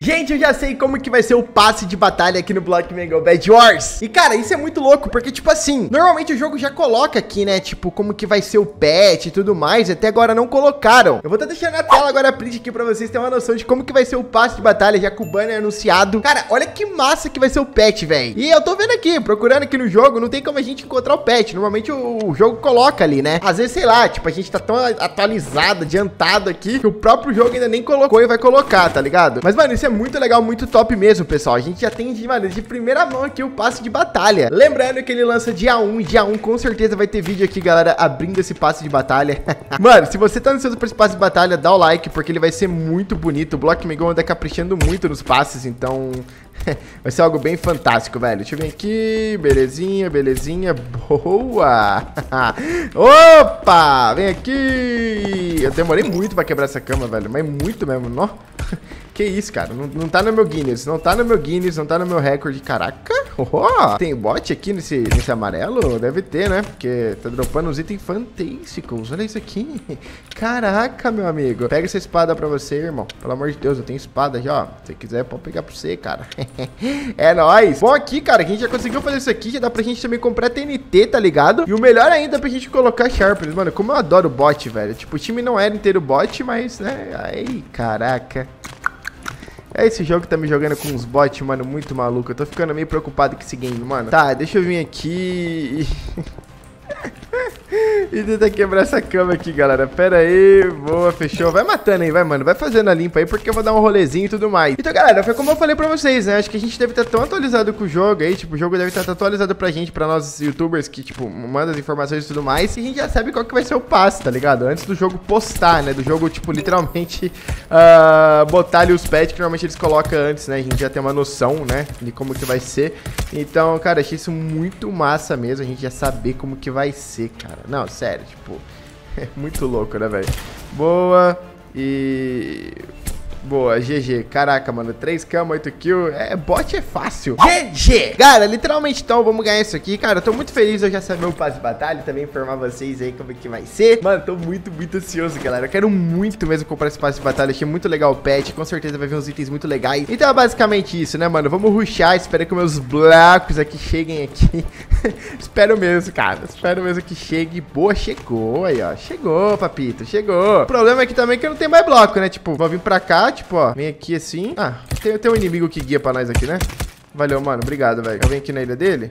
Gente, eu já sei como que vai ser o passe de batalha aqui no Blockman Go Bed Wars. E, cara, isso é muito louco, porque, tipo assim, normalmente o jogo já coloca aqui, né, tipo, como que vai ser o pet e tudo mais. Até agora não colocaram. Eu vou estar deixando na tela agora a print aqui pra vocês terem uma noção de como que vai ser o passe de batalha, já que o banner é anunciado. Cara, olha que massa que vai ser o pet, velho. E eu tô vendo aqui, procurando aqui no jogo, não tem como a gente encontrar o pet. Normalmente o jogo coloca ali, né? Às vezes, sei lá, tipo, a gente tá tão atualizado, adiantado aqui, que o próprio jogo ainda nem colocou e vai colocar, tá ligado? Mas, mano, isso é muito legal, muito top mesmo, pessoal. A gente já tem, mano, de primeira mão aqui o passe de batalha. Lembrando que ele lança dia 1, dia 1 com certeza vai ter vídeo aqui, galera, abrindo esse passe de batalha. Mano, se você tá ansioso por esse passe de batalha, dá o like, porque ele vai ser muito bonito. O Blockman Go anda caprichando muito nos passes, então... vai ser algo bem fantástico, velho. Deixa eu ver aqui. Belezinha, belezinha. Boa. Opa, vem aqui. Eu demorei muito pra quebrar essa cama, velho. Mas muito mesmo, não? Que isso, cara. Não tá no meu Guinness. Não tá no meu Guinness. Não tá no meu recorde. Caraca. Oh, tem bot aqui nesse amarelo? Deve ter, né? Porque tá dropando uns itens fantásticos. Olha isso aqui. Caraca, meu amigo. Pega essa espada pra você, irmão. Pelo amor de Deus, eu tenho espada já, ó. Se você quiser, pode pegar pra você, cara. É nóis. Bom, aqui, cara, a gente já conseguiu fazer isso aqui. Já dá pra gente também comprar TNT, tá ligado? E o melhor ainda é pra gente colocar Sharpness. Mano, como eu adoro bot, velho. Tipo, o time não era inteiro bot, mas, né? Aí, caraca. É, esse jogo tá me jogando com uns bots, mano, muito maluco. Eu tô ficando meio preocupado com esse game, mano. Tá, deixa eu vir aqui e tentar quebrar essa cama aqui, galera. Pera aí, boa, fechou. Vai matando aí, vai, mano. Vai fazendo a limpa aí, porque eu vou dar um rolezinho e tudo mais. Então, galera, foi como eu falei pra vocês, né? Acho que a gente deve estar tão atualizado com o jogo aí. Tipo, o jogo deve estar atualizado pra gente, pra nós youtubers que, tipo, mandam as informações e tudo mais. E a gente já sabe qual que vai ser o passe, tá ligado? Antes do jogo postar, né? Do jogo, tipo, literalmente botar ali os pets que normalmente eles colocam antes, né? A gente já tem uma noção, né? De como que vai ser. Então, cara, achei isso muito massa mesmo. A gente já saber como que vai ser, cara. Não, sério, tipo, é muito louco, né, velho? Boa e... boa, GG. Caraca, mano, 3 camas, 8 kills. É, bot é fácil. GG! Cara, literalmente, então, vamos ganhar isso aqui. Cara, eu tô muito feliz de eu já saber o passe de batalha. Também informar vocês aí como é que vai ser. Mano, tô muito, muito ansioso, galera. Eu quero muito mesmo comprar esse passe de batalha. Achei muito legal o pet. Com certeza vai vir uns itens muito legais. Então é basicamente isso, né, mano? Vamos rushar. Espero que meus blocos aqui cheguem aqui. Espero mesmo, cara. Espero mesmo que chegue. Boa, chegou aí, ó. Chegou, papito. Chegou. O problema é que também que eu não tenho mais bloco, né? Tipo, vou vir pra cá. Tipo, ó, vem aqui assim. Ah, tem um inimigo que guia pra nós aqui, né? Valeu, mano, obrigado, velho. Eu venho aqui na ilha dele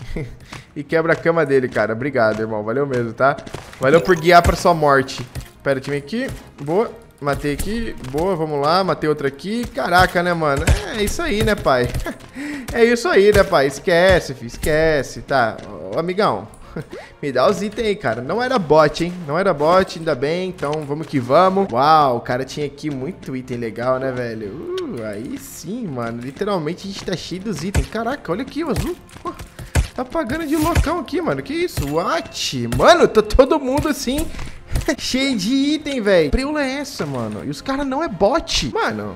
e quebra a cama dele, cara. Obrigado, irmão, valeu mesmo, tá? Valeu por guiar pra sua morte. Pera, deixa eu vir aqui. Boa, matei aqui. Boa, vamos lá, matei outra aqui. Caraca, né, mano? É isso aí, né, pai? É isso aí, né, pai? Esquece, filho, esquece. Tá, ô, amigão, me dá os itens aí, cara. Não era bot, hein? Não era bot, ainda bem. Então, vamos que vamos. Uau, o cara tinha aqui muito item legal, né, velho? Aí sim, mano. Literalmente, a gente tá cheio dos itens. Caraca, olha aqui o azul. Tá pagando de loucão aqui, mano. Que isso? What? Mano, tá todo mundo assim... cheio de item, velho. Preula é essa, mano? E os caras não é bot. Mano,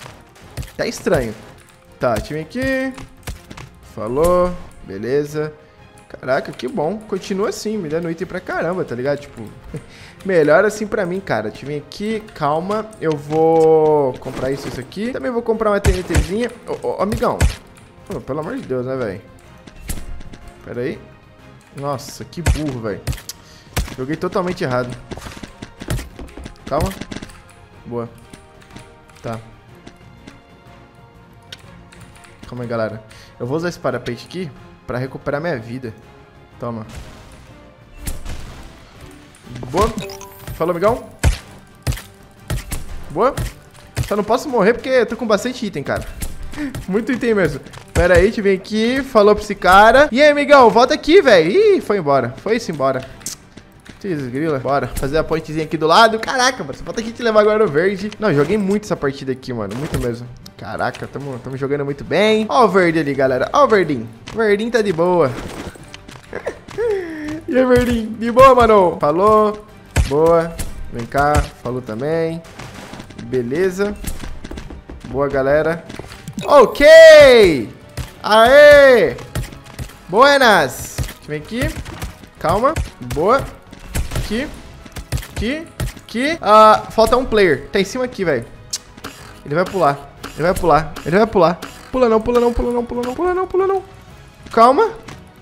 tá estranho. Tá, time aqui. Falou. Beleza. Caraca, que bom. Continua assim, me dando item pra caramba, tá ligado? Tipo, melhor assim pra mim, cara. Deixa eu vir aqui, calma. Eu vou comprar isso aqui. Também vou comprar uma TNTzinha. Ô, amigão. Pô, pelo amor de Deus, né, velho? Pera aí. Nossa, que burro, velho. Joguei totalmente errado. Calma. Boa. Tá. Calma aí, galera. Eu vou usar esse parapente aqui pra recuperar minha vida. Toma. Boa. Falou, amigão. Boa. Só não posso morrer porque eu tô com bastante item, cara. Muito item mesmo. Pera aí, deixa eu vir aqui. Falou pra esse cara. E aí, amigão, volta aqui, velho. Ih, foi embora. Foi-se embora. Grila. Bora fazer a pontezinha aqui do lado. Caraca, mano, só falta a gente levar agora o verde. Não, joguei muito essa partida aqui, mano. Muito mesmo. Caraca, tamo jogando muito bem. Ó o verde ali, galera. Ó o verdinho. O verdinho tá de boa. E aí, verdinho? De boa, mano. Falou. Boa. Vem cá. Falou também. Beleza. Boa, galera. Ok. Aê. Buenas. Deixa eu ver aqui. Calma. Boa. Aqui. Falta um player. Tá em cima aqui, velho. Ele vai pular. Ele vai pular. Ele vai pular. Pula não, pula não, pula não, pula não, pula não, pula não. Calma.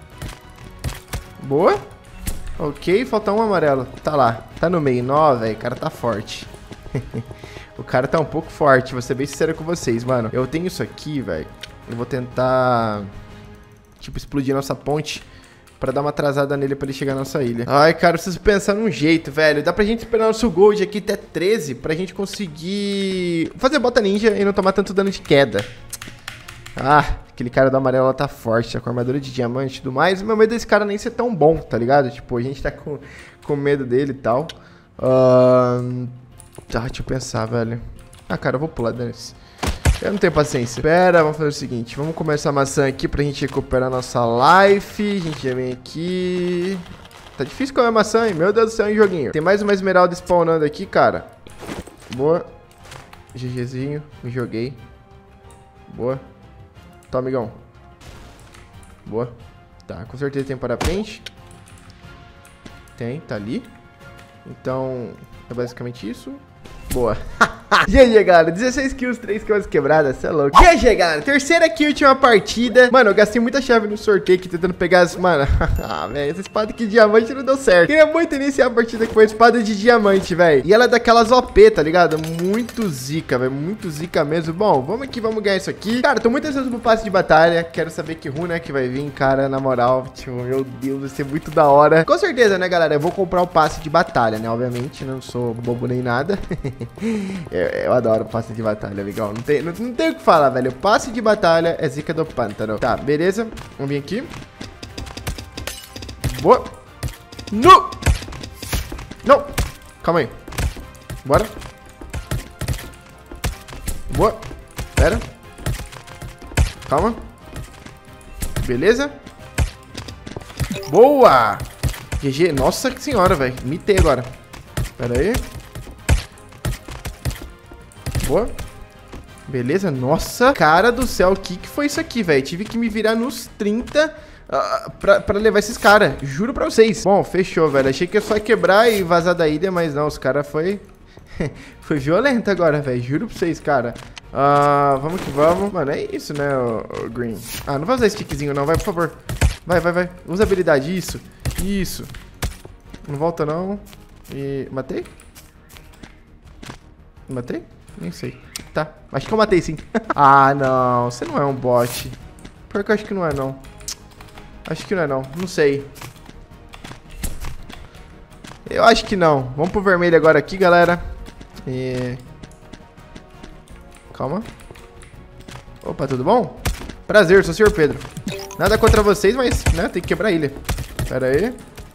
Boa. Ok, falta um amarelo. Tá lá. Tá no meio. Nó, velho. O cara tá forte. O cara tá um pouco forte. Vou ser bem sincero com vocês, mano. Eu tenho isso aqui, velho. Eu vou tentar... tipo, explodir nossa ponte pra dar uma atrasada nele pra ele chegar na nossa ilha. Ai, cara, eu preciso pensar num jeito, velho. Dá pra gente esperar nosso gold aqui até 13 pra gente conseguir fazer bota ninja e não tomar tanto dano de queda. Ah, aquele cara do amarelo lá tá forte, tá com armadura de diamante e tudo mais. O meu medo desse cara nem ser tão bom, tá ligado? Tipo, a gente tá com medo dele e tal. Deixa eu pensar, velho. Ah, cara, eu vou pular, Dennis. Eu não tenho paciência. Pera, vamos fazer o seguinte. Vamos comer essa maçã aqui pra gente recuperar a nossa life. A gente já vem aqui. Tá difícil comer maçã, hein? Meu Deus do céu, hein, joguinho. Tem mais uma esmeralda spawnando aqui, cara. Boa. GGzinho. Me joguei. Boa. Tá, amigão. Boa. Tá, com certeza tem parapente. Tem, tá ali. Então, é basicamente isso. Boa. GG, galera, 16 kills, 3 kills quebradas, cê é louco. GG, galera, terceira kill, última partida. Mano, eu gastei muita chave no sorteio aqui, tentando pegar as... Mano, velho, essa espada aqui de diamante não deu certo. Queria muito iniciar a partida com a espada de diamante, velho. E ela é daquelas OP, tá ligado? Muito zica, velho, muito zica mesmo. Bom, vamos aqui, vamos ganhar isso aqui. Cara, tô muito ansioso pro passe de batalha. Quero saber que runa é que vai vir, cara, na moral. Tipo, meu Deus, vai ser muito da hora. Com certeza, né, galera, eu vou comprar o passe de batalha, né? Obviamente, não sou bobo nem nada. Eu adoro passe de batalha, legal. Não tem o que falar, velho. Passe de batalha é zica do pântano. Tá, beleza. Vamos vir aqui. Boa. No! Não! Calma aí. Bora. Boa. Pera. Calma. Beleza. Boa! GG. Nossa senhora, velho. Mitei agora. Pera aí. Boa. Beleza. Nossa, cara do céu. O que foi isso aqui, velho? Tive que me virar nos 30 pra levar esses caras. Juro pra vocês. Bom, fechou, velho. Achei que ia só quebrar e vazar da ilha, mas não. Os caras foi... foi violento agora, velho. Juro pra vocês, cara. Vamos que vamos. Mano, é isso, né, o Green? Não vai usar esse tiquezinho, não. Vai, por favor. Vai, vai, vai. Usa habilidade. Isso. Isso. Não volta, não. E... matei? Matei? Nem sei. Tá. Acho que eu matei, sim. Não. Você não é um bot. Pior que eu acho que não é, não. Acho que não é, não. Não sei. Eu acho que não. Vamos pro vermelho agora aqui, galera. Calma. Opa, tudo bom? Prazer, sou o Sr. Pedro. Nada contra vocês, mas, né, tem que quebrar a ilha. Pera aí.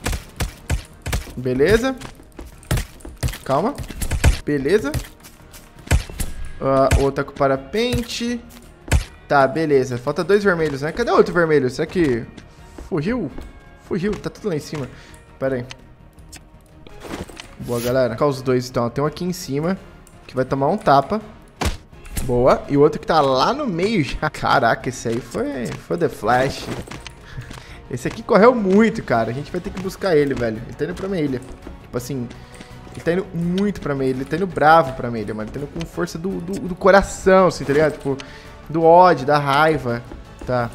Beleza. Calma. Beleza. Outra com parapente. Tá, beleza. Falta 2 vermelhos, né? Cadê o outro vermelho? Será que... fugiu? Fugiu, tá tudo lá em cima. Pera aí. Boa, galera. Cá os dois, então. Tem um aqui em cima, que vai tomar um tapa. Boa. E o outro que tá lá no meio já. Caraca, esse aí foi The Flash. Esse aqui correu muito, cara. A gente vai ter que buscar ele, velho. Ele tá indo pra minha ilha. Tipo assim... ele tá indo muito pra meio, ele tá indo bravo pra meio, mano. Ele tá indo com força do coração, assim, tá ligado? Tipo, do ódio, da raiva. Tá.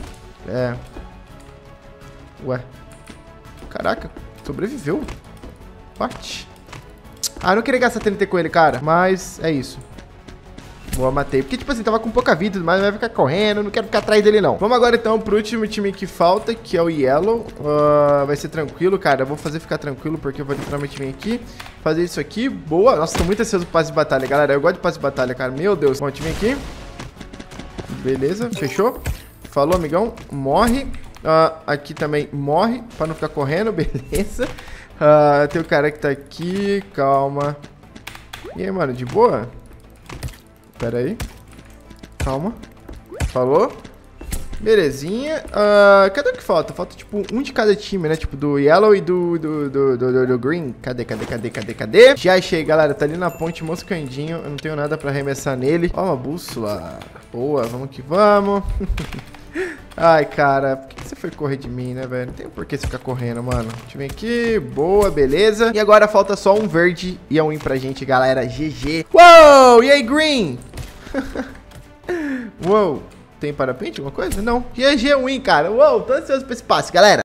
Ué. Caraca, sobreviveu. What? Eu não queria gastar TNT com ele, cara. Mas é isso. Boa, matei. Porque, tipo assim, tava com pouca vida, mas vai ficar correndo. Não quero ficar atrás dele, não. Vamos agora, então, pro último time que falta, que é o Yellow. Vai ser tranquilo, cara. Eu vou fazer ficar tranquilo, porque eu vou literalmente vir aqui. Fazer isso aqui. Boa. Nossa, tô muito ansioso pro passe de batalha, galera. Eu gosto de passe de batalha, cara. Meu Deus. Bom, time aqui. Beleza. Fechou. Falou, amigão. Morre. Aqui também morre, pra não ficar correndo. Beleza. Tem o cara que tá aqui. Calma. E aí, mano, de boa? Pera aí. Calma. Falou. Belezinha. Cadê o que falta? Falta, tipo, um de cada time, né? Tipo, do Yellow e do Green. Cadê? Já achei, galera. Tá ali na ponte, moscandinho. Eu não tenho nada pra arremessar nele. Ó, uma bússola. Boa, vamos que vamos. Ai, cara. Por que você foi correr de mim, né, velho? Não tem por que você ficar correndo, mano. Deixa eu ver aqui. Boa, beleza. E agora falta só um verde e um win pra gente, galera. GG. Uou! E aí, Green? Uou. Tem parapente, alguma coisa? Não. GG win, cara. Uou, tô ansioso pra esse passe, galera.